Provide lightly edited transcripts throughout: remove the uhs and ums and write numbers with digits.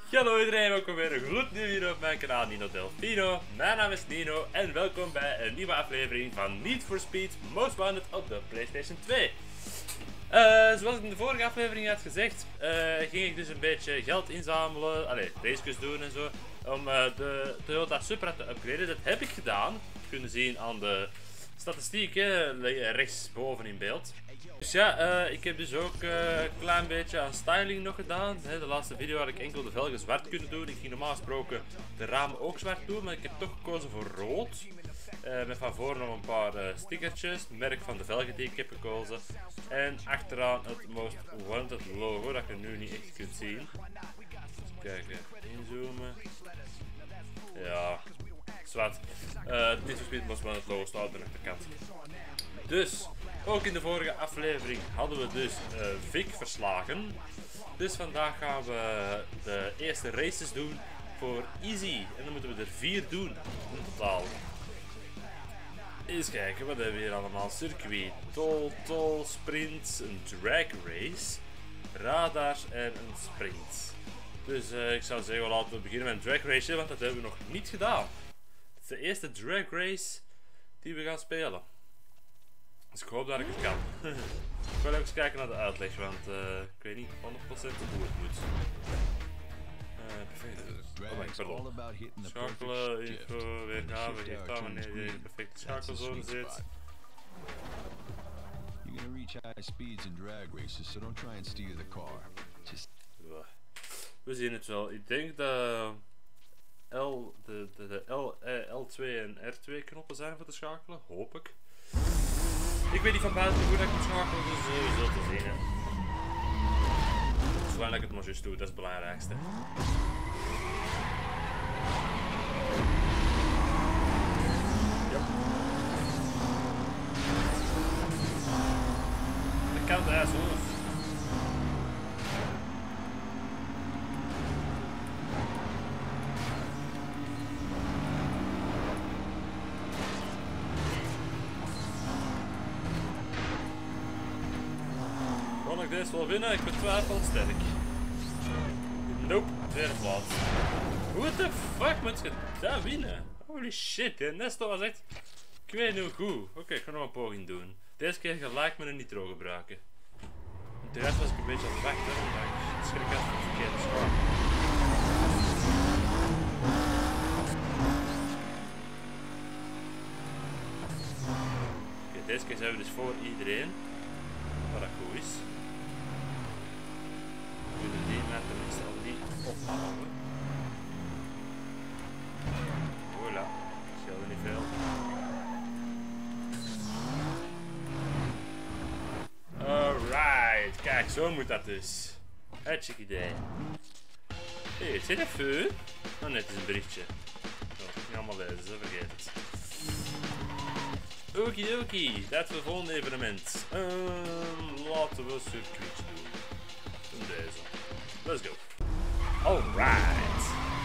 Hallo iedereen, welkom bij een gloednieuwe video op mijn kanaal Nino Delfino. Mijn naam is Nino en welkom bij een nieuwe aflevering van Need for Speed Most Wanted op de PlayStation 2. Zoals ik in de vorige aflevering had gezegd, ging ik dus een beetje geld inzamelen, races doen en zo, om de Toyota Supra te upgraden. Dat heb ik gedaan. Je kunt zien aan de statistieken, rechtsboven in beeld. Dus ja, ik heb dus ook een klein beetje aan styling nog gedaan. De laatste video had ik enkel de velgen zwart kunnen doen. Ik ging normaal gesproken de ramen ook zwart doen, maar ik heb toch gekozen voor rood. Met van voor nog een paar stickertjes, het merk van de velgen die ik heb gekozen. En achteraan het Most Wanted logo, dat je nu niet echt kunt zien. Even kijken, inzoomen. Ja, zwart. Het Need for Speed Most Wanted logo staat er aan de kant. Dus, ook in de vorige aflevering hadden we dus Vic verslagen. Dus vandaag gaan we de eerste races doen voor Easy. En dan moeten we er 4 doen in totaal. Eens kijken, wat hebben we hier allemaal? Circuit, tol, sprint, een drag race, radars en een sprint. Dus ik zou zeggen, laten we beginnen met een drag race, want dat hebben we nog niet gedaan. Het is de eerste drag race die we gaan spelen. Dus ik hoop dat ik het kan. Ik wil even kijken naar de uitleg, want ik weet niet 100% hoe het moet. Perfect. Oh my god. Schakelen, info, weergave, geeft aan wanneer je in de perfecte schakelzone zit. You're gonna reach high speeds in drag races, so don't try and steer the car. Just... We zien het wel. Ik denk dat L2 en R2 knoppen zijn voor te schakelen, hoop ik. Ik weet niet van buiten hoe dat ik moet schakelen, dus we zullen te zien. Zolang ik het maar juist doe, dat is het belangrijkste. Yep. De kant assholes. Kan ik deze wel winnen? Ik betwijfel sterk. Nope, tweede plaats. What the fuck, moet je dat winnen? Holy shit, die Nesto was echt... Ik weet niet hoe goed. Oké, ik ga nog een poging doen. Deze keer gelijk met een nitro gebruiken. Want de rest was ik een beetje aan het wachten, omdat ik schrik had van het verkeerde schaak. Oké, deze keer zijn we dus voor iedereen. Wat dat goed is. We kunnen die met tenminste al die ophouden. Voilà, scheelde niet veel. Alright, kijk, zo moet dat dus. Hartstikke idee. Hé, is dit een vuur? Oh nee, het is een berichtje. Oh, niet allemaal lezen, zo vergeet het. Okidoki, dat is het volgende evenement. Laten we een circuitje doen. Doen deze. Let's go. Alright.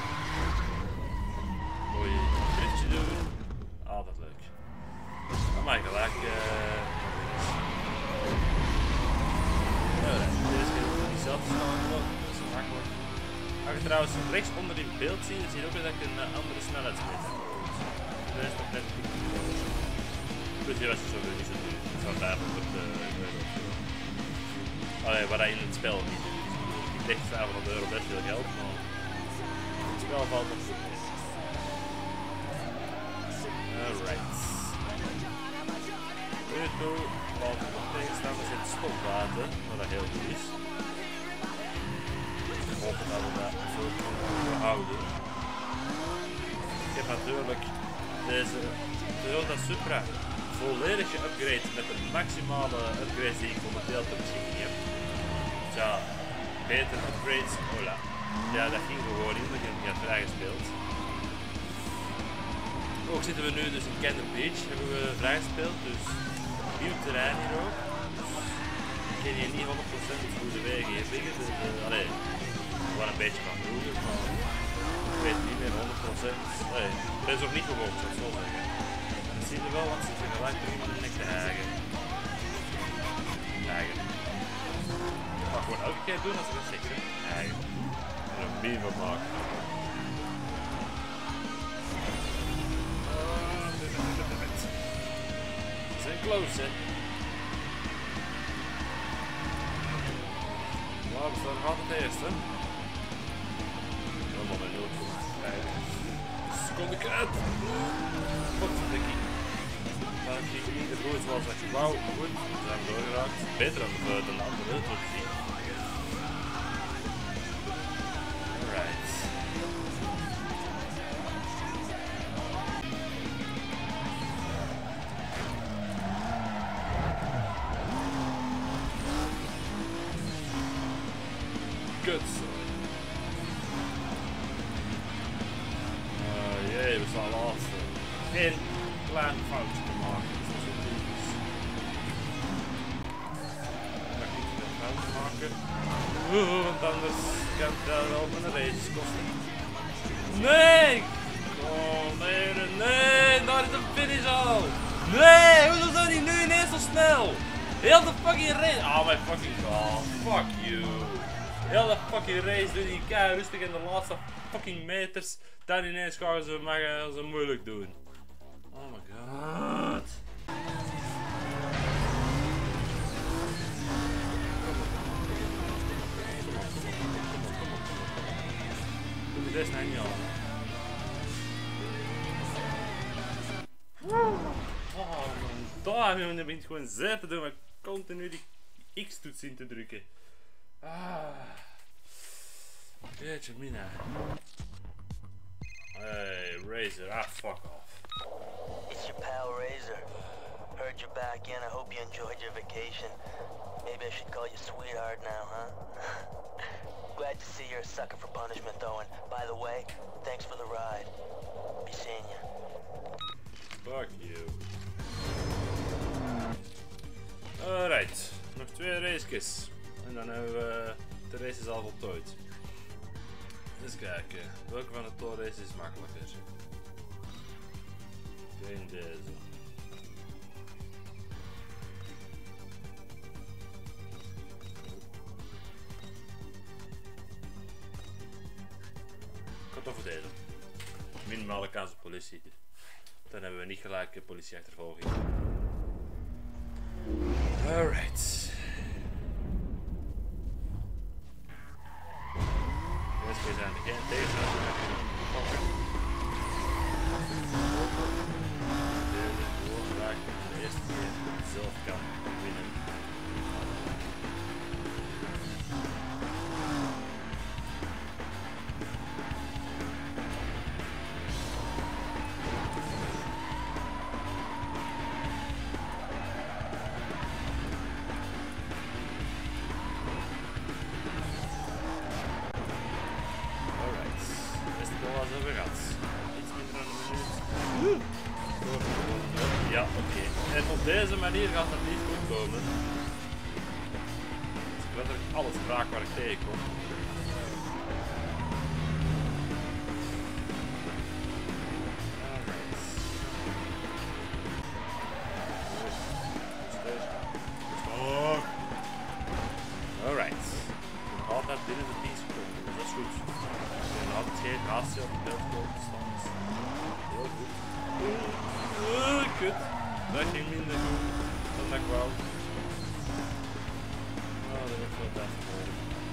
Mooi driftje doen. Altijd leuk. Dan mag ik gelijk. Deze keer hoef ik niet zelf te schakelen. Dat is zo makkelijk. Als je trouwens rechts onder in beeld ziet, dan zie je ook dat ik een andere snelheidsmeter heb. Dat is toch net goed. Dus hier was het sowieso niet zo duur. Het zou 500 euro. Allee, wat hij in het spel niet doet. Ik denk 500 euro best veel geld, maar in het spel valt nog goed mee. Alright. Nu toe, want de tegenstanders in het stop laten, wat dat heel goed is. Ik hoop dat we dat zo kunnen behouden. Ik heb natuurlijk deze Toyota Supra volledig geupgrade met de maximale upgrades die ik momenteel ter beschikking heb. Dus ja, betere upgrades, voilà. Ja, dat ging gewoon niet, omdat ik heb het vrijgespeeld. Ook zitten we nu dus in Cannon Beach, hebben we vrijgespeeld, dus nieuw terrein hier ook. Ik ken hier niet 100% hoe de wegen hier liggen, dus gewoon een beetje van vroeger, maar ik weet niet meer 100%. Ik ben nog niet gewoon, zou ik zo zeggen. Dat zie je wel, want ze zitten gelijk terug in de nek te hagen. Maar gewoon elke keer doen als ik dat zeg, hè. een meme van maken. We zijn close, hè. Nou, we staan nog altijd eerst, hè. Helemaal bij 0,5 seconde uit. Potverdikkie. Maar het ging niet goed zoals dat je wou. Goed, we zijn doorgeraakt. Beter dan de andere wil zien. Alright. Kut zo. Jee, we staan laatste. Eén klein foutje te maken. Dat is zo typisch. Ik mag niet te veel fouten maken. Want anders kan het wel mijn races kosten. Nee! Oh nee, nee, daar is de finish al! Nee, hoezo zijn die nu ineens zo snel? Heel de fucking race. Oh my fucking god, fuck you. Heel de fucking race doen die kei rustig in de laatste fucking meters. Dan ineens gaan ze moeilijk doen. Oh my god. Doe me deze nou niet aan. Oh man, daar ben ik gewoon Z te doen, maar continu die X-toets in te drukken. Jeetje mina. Hey, Razor, fuck off. It's your pal Razor. Heard you're back in. I hope you enjoyed your vacation. Maybe I should call you sweetheart now, huh? Glad to see you're a sucker for punishment, though. And by the way, thanks for the ride. Be seeing you. Fuck you. Alright, nog 2 races. En dan hebben we de races al voltooid. Eens kijken, welke van de toorraces is makkelijker? Ik denk deze. Ik ga toch voor deze. Minimale kans op politie. Dan hebben we niet gelijk politieachtervolging. Alright. We zijn er geen tegenstander. Deze doorbraak de eerste keer zelf kan winnen. Ja, oké. En op deze manier gaat het niet goed komen. Het is letterlijk alles raak waar ik tegenkom. Alright. Nog altijd binnen de 10 seconden, dus dat is goed. En nog altijd geen haastje op het beeld komen staan. Heel goed. Kut. Dat ging minder goed dan ik wou. Oh, dat wordt wel best voor.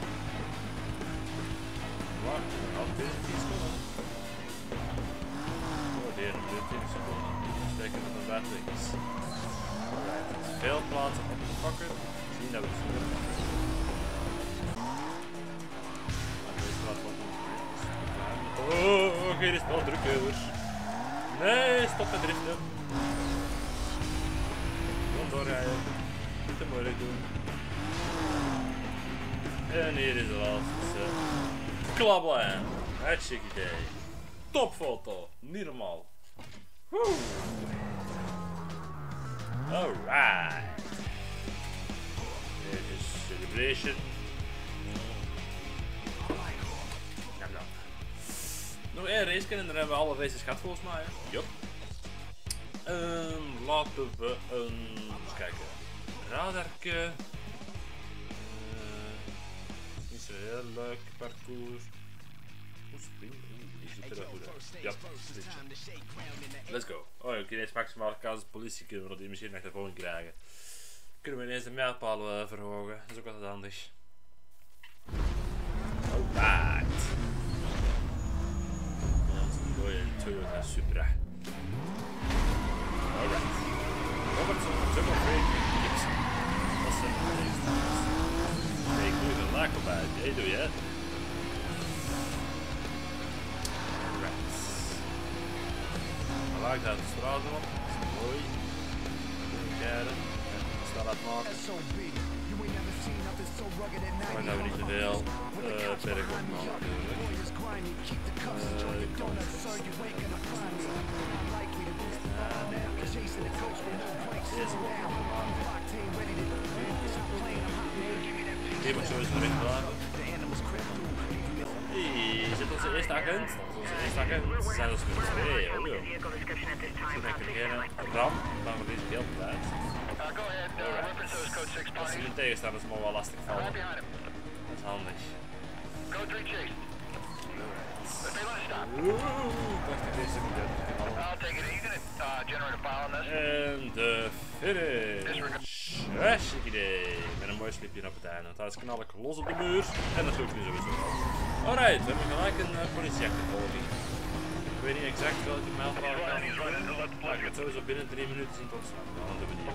Wacht, nog altijd binnen 10 seconden. Oh, weer een 20 seconden. Steken dat een battery is. Alright, er is veel plaatsen om te pakken. Zien dat we het doen. Oh, geen is wel drukkers. Nee, stop met driften. Kom doorrijden. Niet te moeilijk doen. En hier is de laatste. Klaplijn. Hartstikke idee. Topfoto. Niet normaal. Woe. Alright. Dit is celebration. Nog 1 race en dan hebben we alle races gehad volgens mij. Jop. Laten we eens kijken. Radarke. Niet zo heel leuk parcours. spring. Die ziet er wel goed uit. Ja, let's go. Oh, oké, deze maximale kans als politie kunnen we dat die misschien echt de krijgen. Kunnen we ineens de mijlpaal verhogen. Dat is ook altijd handig. Alright. Ja, dat is een mooie Toyota Supra. Alright. Robertson, Jumbo Freak, Gibson. Dat zijn de eerste. Nee, ik doe er een laak op uit. Hey, doe je? Alright. Dan laat ik daar de straat op. Dat is mooi. Kijken. Staat maken. Maar nou niet te veel berg op maken. Hier moet sowieso recht blijven. Hey, zit onze eerste agent? Onze eerste agent zijn dus met twee. Oh joh. Toen heb ik geen ram, dan wordt deze heel tijd. Als je een tegenstander is, maar wel lastig vallen. Dat is handig. Prachtig deze en de finish. Hartstikke idee. Met een mooi slipje op het einde. Want hij is knallig los op de muur. En dat doe ik nu sowieso wel. Alright, we hebben gelijk een politieachtervolging. Ik weet niet exact welke mijlpaal ik kan doen. Maar ik ga het sowieso binnen 3 minuten zien tot snel. Dan doen we die.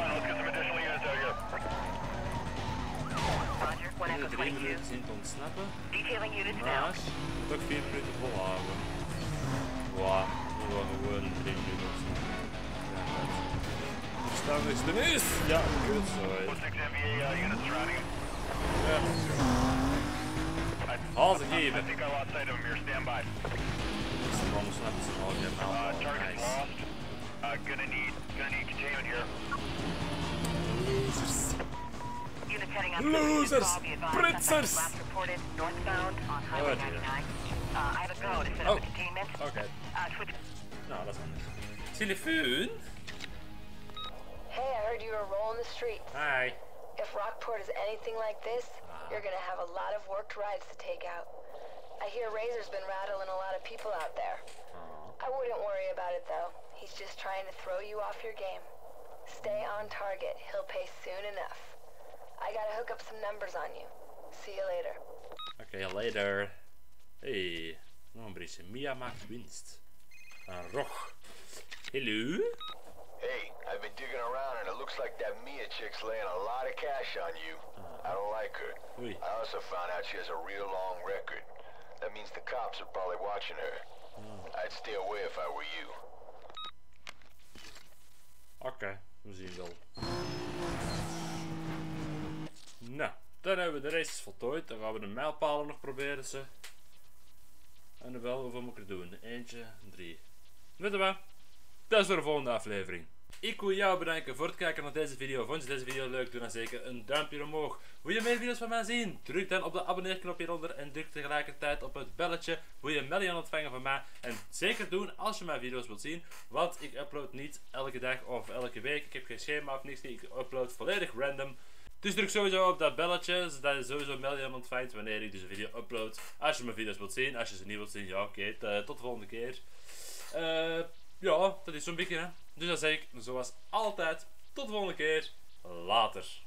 Binnen 3 minuten zien te ontsnappen. Maar ik moet ook 4 minuten volhouden. Wow, nu gaan we gewoon 3 minuten ontsnappen. Verstandigste is! Ja, goed zo. Ja. Haal ze geven. Man ontsnappen ze al helemaal. Nice. Losers. Losers! Pritsers! Oh, oké. Nou, dat is anders. Telefoon? Hey, I heard you were rolling the streets. Hi. If Rockport is anything like this, you're gonna have a lot of worked rides to take out. I hear Razor's been rattling a lot of people out there. I wouldn't worry about it though. He's just trying to throw you off your game. Stay on target. He'll pay soon enough. I gotta hook up some numbers on you. See you later. Okay, later. Hey, nog een berichtje. Mia maakt winst. Rog. Hello? Hey, I've been digging around and it looks like that Mia chick's laying a lot of cash on you. I don't like her. Oei. I also found out she has a real long record. That means the cops are probably watching her. I'd stay away if I were you. Oké, we zien wel. Nou, dan hebben we de race voltooid. Dan gaan we de mijlpalen nog proberen. En dan wel, hoeveel moet ik er doen? Eentje, 3. Weet je wat? Dat is voor de volgende aflevering. Ik wil jou bedanken voor het kijken naar deze video. Vond je deze video leuk? Doe dan zeker een duimpje omhoog. Wil je meer video's van mij zien? Druk dan op de abonneerknop hieronder en druk tegelijkertijd op het belletje. Wil je een melding ontvangen van mij? En zeker doen als je mijn video's wilt zien. Want ik upload niet elke dag of elke week. Ik heb geen schema of niks. Ik upload volledig random. Dus druk sowieso op dat belletje, zodat je sowieso een melding ontvangt wanneer ik dus een video upload. Als je mijn video's wilt zien. Als je ze niet wilt zien, ja oké, tot de volgende keer. Ja, dat is zo'n beetje hè. Dus dan zeg ik, zoals altijd, tot de volgende keer. Later.